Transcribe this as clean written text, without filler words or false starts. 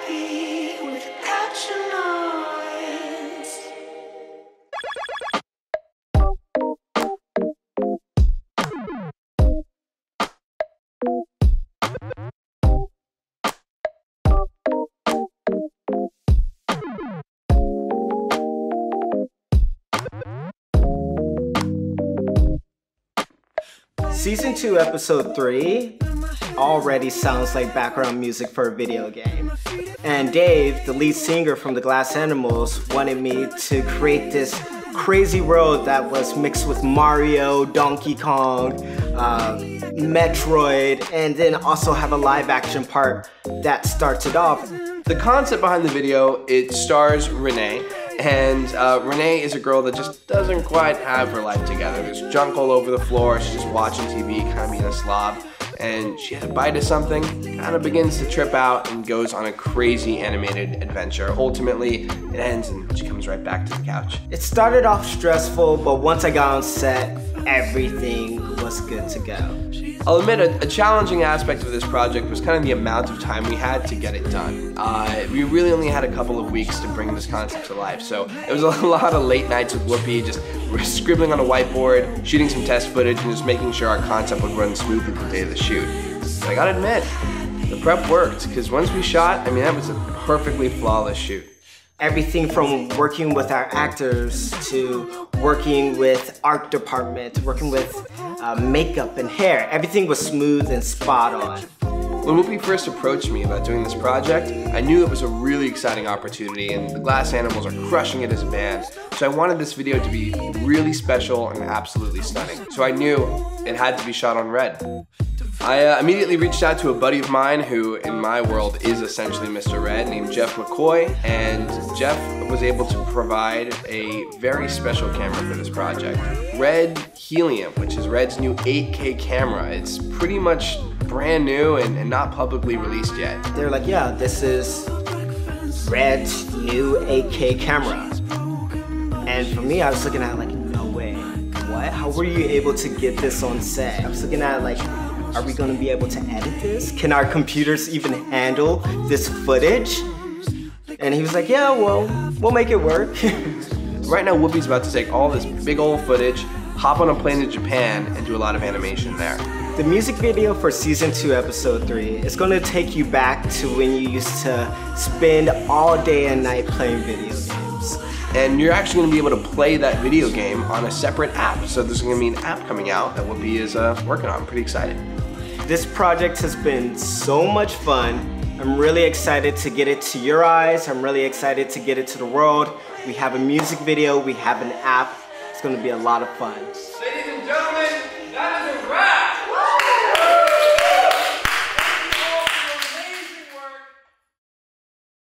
happy without your noise. Season 2, Episode 3 already sounds like background music for a video game. And Dave, the lead singer from the Glass Animals, wanted me to create this crazy world that was mixed with Mario, Donkey Kong, Metroid, and then also have a live action part that starts it off. The concept behind the video, it stars Renee. And Renee is a girl that just doesn't quite have her life together. There's junk all over the floor, she's just watching TV, kind of being a slob. And she has a bite of something, kind of begins to trip out and goes on a crazy animated adventure. Ultimately, it ends and she comes right back to the couch. It started off stressful, but once I got on set, everything was good to go. I'll admit a challenging aspect of this project was kind of the amount of time we had to get it done. We really only had a couple of weeks to bring this concept to life, so it was a lot of late nights with Whoopi, just scribbling on a whiteboard, shooting some test footage, and just making sure our concept would run smoothly the day of the shoot. But I gotta admit, the prep worked, because once we shot, I mean, that was a perfectly flawless shoot. Everything from working with our actors to working with art department, working with makeup and hair, everything was smooth and spot on. When Whoopi first approached me about doing this project, I knew it was a really exciting opportunity and the Glass Animals are crushing it as a band, so I wanted this video to be really special and absolutely stunning. So I knew it had to be shot on red. I immediately reached out to a buddy of mine who, in my world, is essentially Mr. Red, named Jeff McCoy, and Jeff was able to provide a very special camera for this project. Red Helium, which is Red's new 8K camera. It's pretty much brand new and not publicly released yet. They're like, yeah, this is Red's new 8K camera. And for me, I was looking at like, no way, what? How were you able to get this on set? I was looking at like, are we gonna be able to edit this? Can our computers even handle this footage? And he was like, yeah, well, we'll make it work. Right now, Whoopi's about to take all this big old footage, hop on a plane to Japan, and do a lot of animation there. The music video for Season 2, Episode 3 is gonna take you back to when you used to spend all day and night playing video games. And you're actually gonna be able to play that video game on a separate app. So there's gonna be an app coming out that Whoopi is working on. I'm pretty excited. This project has been so much fun. I'm really excited to get it to your eyes. I'm really excited to get it to the world. We have a music video, we have an app. It's gonna be a lot of fun.